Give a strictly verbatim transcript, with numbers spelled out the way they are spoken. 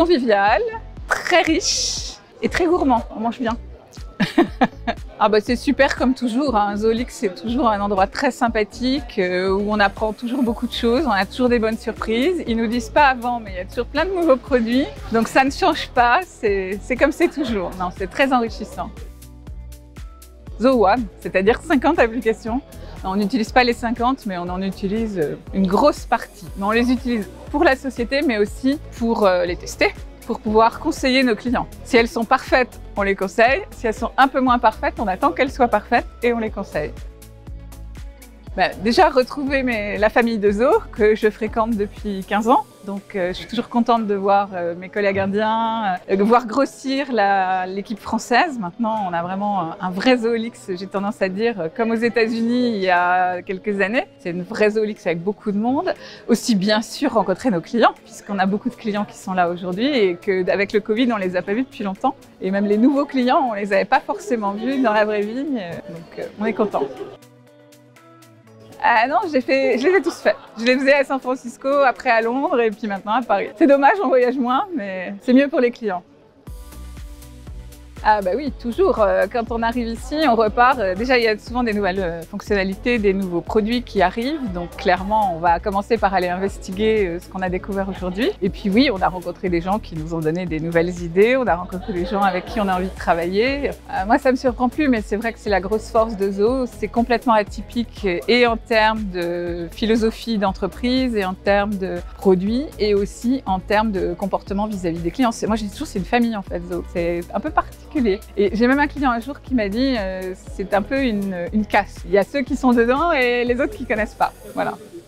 convivial, très riche et très gourmand. On mange bien. Ah bah c'est super comme toujours, hein. Zoolix c'est toujours un endroit très sympathique euh, où on apprend toujours beaucoup de choses, on a toujours des bonnes surprises. Ils nous disent pas avant, mais il y a toujours plein de nouveaux produits, donc ça ne change pas, c'est comme c'est toujours. Non, c'est très enrichissant. Zoo One, c'est-à-dire cinquante applications. On n'utilise pas les cinquante, mais on en utilise une grosse partie. Mais on les utilise pour la société, mais aussi pour euh, les tester, pour pouvoir conseiller nos clients. Si elles sont parfaites, on les conseille. Si elles sont un peu moins parfaites, on attend qu'elles soient parfaites et on les conseille. Ben, déjà, retrouver mes, la famille de Zoo que je fréquente depuis quinze ans. Donc, euh, je suis toujours contente de voir euh, mes collègues indiens, euh, de voir grossir l'équipe française. Maintenant, on a vraiment un, un vrai Zoolix, j'ai tendance à dire, comme aux États-Unis il y a quelques années. C'est une vraie Zoolix avec beaucoup de monde. Aussi, bien sûr, rencontrer nos clients, puisqu'on a beaucoup de clients qui sont là aujourd'hui et qu'avec le Covid, on les a pas vus depuis longtemps. Et même les nouveaux clients, on les avait pas forcément vus dans la vraie vie. Donc, euh, on est content. Ah non, fait, je les ai tous faits. Je les faisais à San Francisco, après à Londres et puis maintenant à Paris. C'est dommage, on voyage moins, mais c'est mieux pour les clients. Ah bah oui, toujours. Quand on arrive ici, on repart. Déjà, il y a souvent des nouvelles fonctionnalités, des nouveaux produits qui arrivent. Donc clairement, on va commencer par aller investiguer ce qu'on a découvert aujourd'hui. Et puis oui, on a rencontré des gens qui nous ont donné des nouvelles idées. On a rencontré des gens avec qui on a envie de travailler. Euh, moi, ça me surprend plus, mais c'est vrai que c'est la grosse force de Zoo. C'est complètement atypique et en termes de philosophie d'entreprise et en termes de produits et aussi en termes de comportement vis-à-vis des clients. Moi, j'ai toujours c'est une famille en fait, Zoo. C'est un peu particulier. Et j'ai même un client un jour qui m'a dit euh, c'est un peu une, une casse. Il y a ceux qui sont dedans et les autres qui connaissent pas. Voilà.